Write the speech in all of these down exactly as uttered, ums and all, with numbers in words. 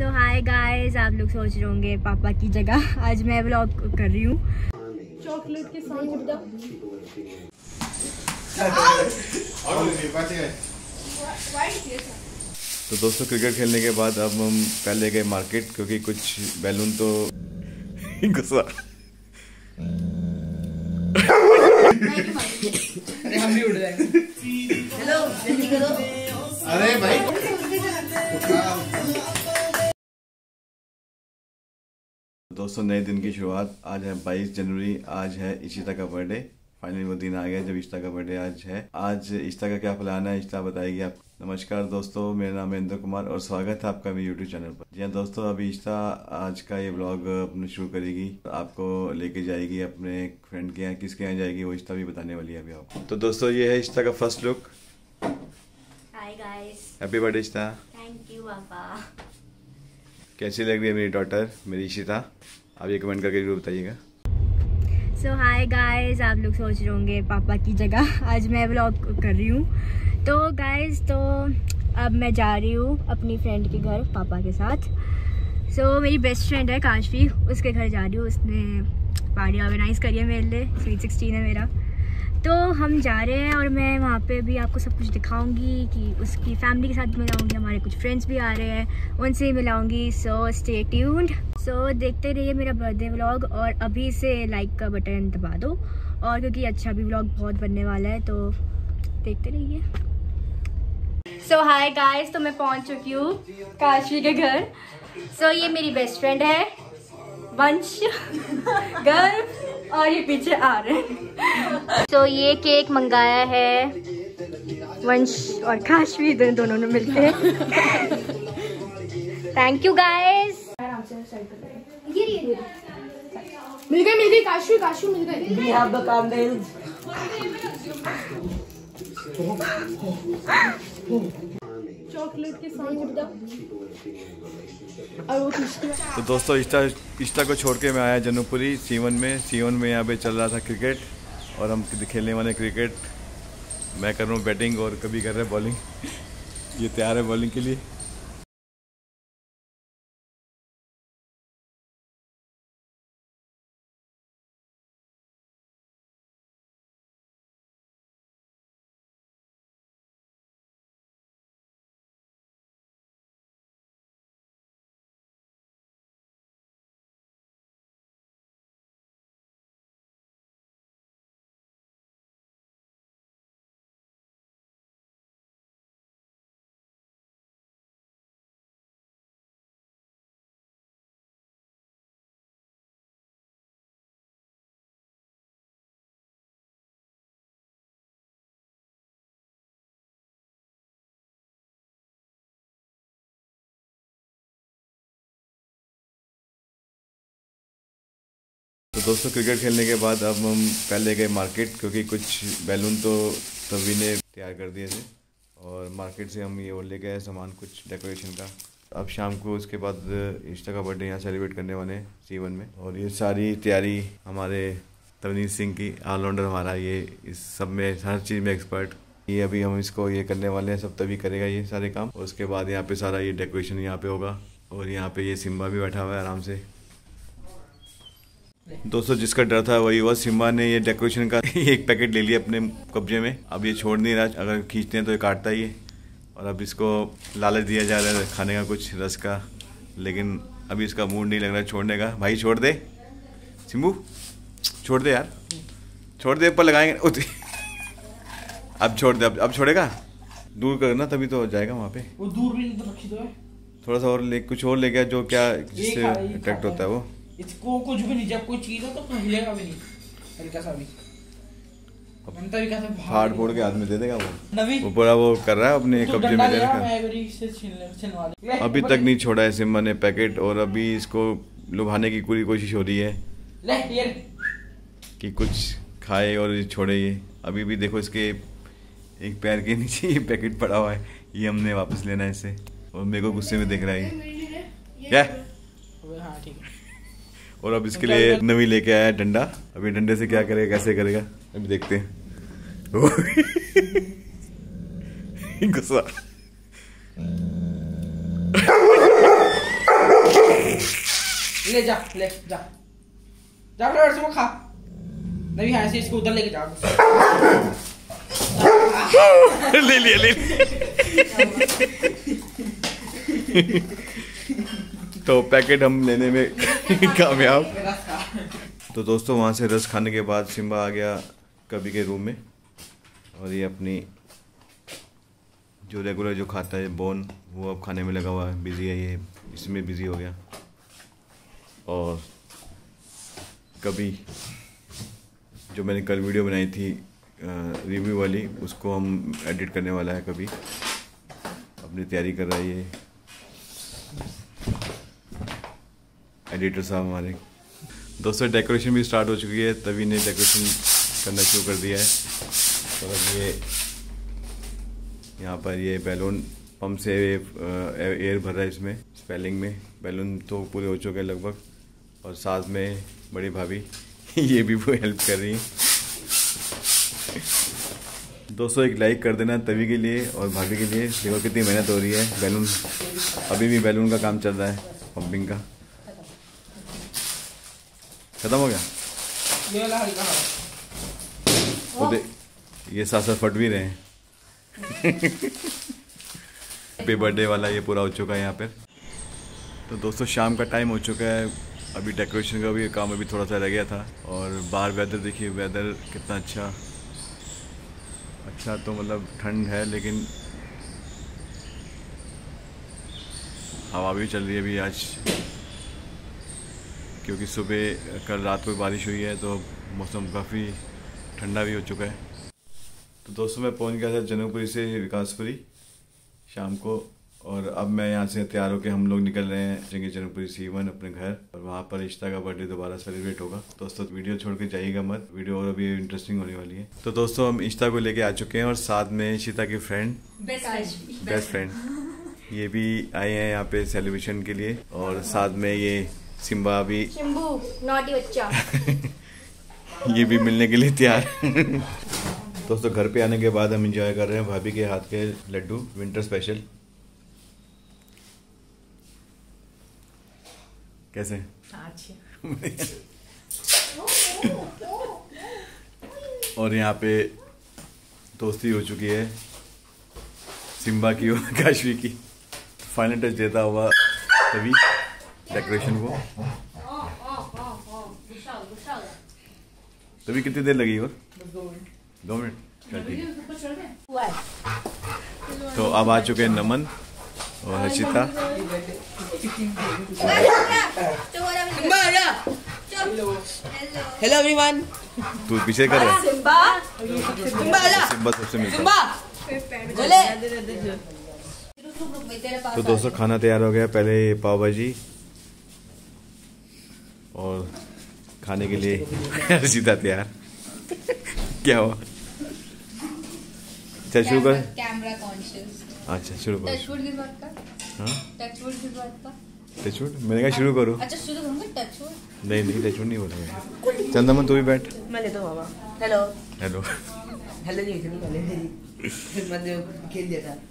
सो hi guys, आप लोग सोच रहे होंगे पापा की जगह आज मैं व्लॉग कर रही हूँ चॉकलेट के साथ। तो दोस्तों क्रिकेट खेलने के बाद अब हम पहले गए मार्केट क्योंकि कुछ बैलून तो गुस्सा अरे हम भी उड़ जाएंगे। हेलो जल्दी करो। अरे भाई दोस्तों नए दिन की शुरुआत। आज है बाईस जनवरी। आज है इशिता का बर्थडे। फाइनली वो दिन आ गया जब इशिता का बर्थडे आज है। आज इशिता का क्या प्लान है इशिता बताएगी आप। नमस्कार दोस्तों, मेरा नाम है इंद्र कुमार और स्वागत है आपका मेरे यूट्यूब चैनल पर। जी हाँ दोस्तों, अभी इशिता आज का ये व्लॉग अपने शुरू करेगी, आपको लेके जाएगी अपने फ्रेंड के यहाँ। किसके यहाँ जाएगी वो इशिता भी बताने वाली है अभी आपको। तो दोस्तों ये है इशिता का first look. Hi guys, happy birthday Ishita. Thank you पापा। कैसी लग रही है मेरी डॉटर मेरी इशिता, आप ये कमेंट करके जरूर बताइएगा। सो हाय गाइस, आप लोग सोच रहे होंगे पापा की जगह आज मैं व्लॉग कर रही हूँ। तो गाइस तो अब मैं जा रही हूँ अपनी फ्रेंड के घर पापा के साथ। सो so, मेरी बेस्ट फ्रेंड है काशवी, उसके घर जा रही हूँ। उसने पार्टी ऑर्गेनाइज करी है मेरे लिए, स्वीट सिक्सटीन है मेरा। तो हम जा रहे हैं और मैं वहाँ पे भी आपको सब कुछ दिखाऊंगी कि उसकी फैमिली के साथ मिलाऊंगी, हमारे कुछ फ्रेंड्स भी आ रहे हैं उनसे ही मिलाऊंगी। So stay tuned. सो देखते रहिए मेरा बर्थडे व्लॉग और अभी से लाइक का बटन दबा दो, और क्योंकि अच्छा भी व्लॉग बहुत बनने वाला है तो देखते रहिए। सो हाय गाइस, तो मैं पहुँच चुकी हूँ काशवी के घर। सो so, ये मेरी बेस्ट फ्रेंड है वंश गर्व, और ये पीछे आ रहे हैं। तो ये केक मंगाया है वंश और काशवी दोनों दोनों ने मिलके। Thank you guys. ये ये मिल गई मिल गई काशवी काशवी मिल गई। We have the candles. Chocolate के साथ तो दोस्तों इशिता इशिता को छोड़ के मैं आया जनकपुरी सीवन में। सीवन में यहाँ पे चल रहा था क्रिकेट और हम खेलने वाले क्रिकेट। मैं कर रहा हूँ बैटिंग और कभी कर रहे हैं बॉलिंग। ये तैयार है बॉलिंग के लिए। तो दोस्तों क्रिकेट खेलने के बाद अब हम पहले गए मार्केट क्योंकि कुछ बैलून तो सभी ने तैयार कर दिए थे और मार्केट से हम ये और ले गए सामान कुछ डेकोरेशन का। अब शाम को उसके बाद इशिता का बर्थडे यहाँ सेलिब्रेट करने वाले हैं सीवन में। और ये सारी तैयारी हमारे तवनीत सिंह की, ऑलराउंडर हमारा, ये इस सब में हर चीज़ में एक्सपर्ट। ये अभी हम इसको ये करने वाले हैं, सब तभी करेगा ये सारे काम। और उसके बाद यहाँ पे सारा ये डेकोरेशन यहाँ पे होगा और यहाँ पे ये सिम्बा भी बैठा हुआ है आराम से। दोस्तों जिसका डर था वही हुआ, सिम्बा ने ये डेकोरेशन का एक पैकेट ले लिया अपने कब्जे में। अब ये छोड़ नहीं रहा, अगर खींचते हैं तो ये काटता ही है। और अब इसको लालच दिया जा रहा है खाने का कुछ रस का, लेकिन अभी इसका मूड नहीं लग रहा छोड़ने का। भाई छोड़ दे सिम्बू, छोड़ दे यार, छोड़ दे, ऊपर लगाएंगे। अब छोड़ दे, अब अब छोड़ेगा, दूर करना तभी तो जाएगा वहाँ पे। वो दूर भी तो रखी दो है। थोड़ा सा और ले, कुछ और ले गया जो क्या जिससे अट्रैक्ट होता है वो। इसको कुछ भी नहीं, जब कोई चीज हो तो हिलेगा भी नहीं हल्का सा भी। फाड़ फोड़ के हाथ में दे देगा वो। नवी वो पूरा वो कर रहा है अपने कब्जे में ले रखा। अभी तक नहीं छोड़ा है सिम्बा ने पैकेट और अभी इसको लुभाने की पूरी कोशिश हो रही है ले ये कि कुछ खाए और छोड़े। ये अभी भी देखो इसके एक पैर के नीचे ये पैकेट पड़ा हुआ है, ये हमने वापस लेना है इसे। और मेरे को गुस्से में देख रहा है क्या। हाँ ठीक है। और अब इसके लिए नवी लेके आया डंडा। अभी डंडे से क्या करेगा, कैसे करेगा, अभी देखते हैं। गुस्सा ले जा ले जा जा फटाफट से वो खा। नहीं यहाँ से इसको उधर लेके जा। ले लिया ले लिया। तो पैकेट हम लेने में कामयाब। तो दोस्तों वहाँ से रस खाने के बाद सिम्बा आ गया कभी के रूम में, और ये अपनी जो रेगुलर जो खाता है बोन वो अब खाने में लगा हुआ है, बिजी है ये, इसमें बिजी हो गया। और कभी जो मैंने कल वीडियो बनाई थी रिव्यू वाली, उसको हम एडिट करने वाला है, कभी अपनी तैयारी कर रहा है ये एडिटर साहब हमारे। दोस्तों डेकोरेशन भी स्टार्ट हो चुकी है, तभी ने डेकोरेशन करना शुरू कर दिया है। और अब ये यहाँ पर ये बैलून पंप से एयर भर रहा है, इसमें स्पेलिंग में बैलून तो पूरे हो चुके हैं लगभग। और साथ में बड़ी भाभी ये भी वो हेल्प कर रही हैं। दोस्तों एक लाइक कर देना तभी के लिए और भाभी के लिए, देखो कितनी मेहनत हो रही है। बैलून अभी भी बैलून का काम चल रहा है, पंपिंग का। खत्म हो गया ये वाला हल्का वो दे, ये साथ साथ फट भी रहे हैं। हैप्पी बर्थडे वाला ये पूरा हो चुका है यहाँ पर। तो दोस्तों शाम का टाइम हो चुका है, अभी डेकोरेशन का भी काम अभी थोड़ा सा रह गया था। और बाहर वेदर देखिए, वेदर कितना अच्छा अच्छा तो मतलब ठंड है, लेकिन हवा भी चल रही है अभी आज, क्योंकि सुबह कल रात को बारिश हुई है, तो मौसम काफ़ी ठंडा भी हो चुका है। तो दोस्तों मैं पहुंच गया था जनकपुरी से विकासपुरी शाम को, और अब मैं यहाँ से तैयार होकर हम लोग निकल रहे हैं जगह जनकपुरी सीवन अपने घर, और वहाँ पर इश्ता का बर्थडे दोबारा सेलिब्रेट होगा। दोस्तों वीडियो छोड़ के जाइएगा मत, वीडियो और अभी इंटरेस्टिंग होने वाली है। तो दोस्तों हम इश्ता को लेके आ चुके हैं, और साथ में इशिता की फ्रेंड बेस्ट फ्रेंड ये भी आए हैं यहाँ पे सेलिब्रेशन के लिए, और साथ में ये सिम्बा भी नॉटी बच्चा ये भी मिलने के लिए तैयार। दोस्तों घर पे आने के बाद हम एंजॉय कर रहे हैं भाभी के हाथ के लड्डू विंटर स्पेशल। कैसे और यहाँ पे दोस्ती हो चुकी है सिम्बा की और काशवी की। फाइनल टच देता हुआ तभी डेकोरेशन को। तभी कितनी देर लगी और दो मिनट चल ठीक है। तो अब आ चुके हैं नमन और हर्षिता। Hello everyone. तू पीछे कर रहा है। सिम्बा सिम्बा सिम्बा सबसे मिलता है। तो दोस्तों खाना तैयार हो गया, पहले पाव भाजी और खाने के लिए हर्षिता तैयार। क्या हुआ? चल शुरू कर। Camera conscious. अच्छा शुरू करो। टचवुड किस बात का? हाँ टचवुड किस बात का? टचवुड मैंने कहा शुरू करो। अच्छा शुरू करूंगा टचवुड। नहीं नहीं टचवुड नहीं बोला। चंदमन तू भी बैठ। मैं लेता हूँ मामा। हेलो हेलो हेलो जी मैंने खेल दिया था।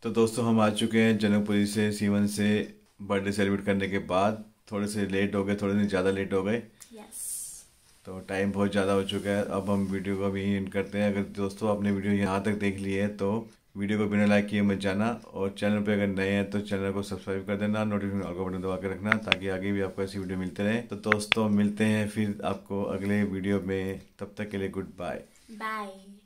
तो दोस्तों हम आ चुके हैं जनकपुरी से सीवन से बर्थडे सेलिब्रेट करने के बाद। थोड़े से लेट हो गए, थोड़े दिन ज़्यादा लेट हो गए। यस। तो टाइम बहुत ज़्यादा हो चुका है। अब हम वीडियो को भी एंड करते हैं। अगर दोस्तों आपने वीडियो यहाँ तक देख ली है तो वीडियो को बिना लाइक किए मत जाना, और चैनल पे अगर नए हैं तो चैनल को सब्सक्राइब कर देना, नोटिफिकेशन ऑल का बटन दबा के रखना ताकि आगे भी आपको ऐसी वीडियो मिलते रहे। तो दोस्तों मिलते हैं फिर आपको अगले वीडियो में, तब तक के लिए गुड बाय। बाय।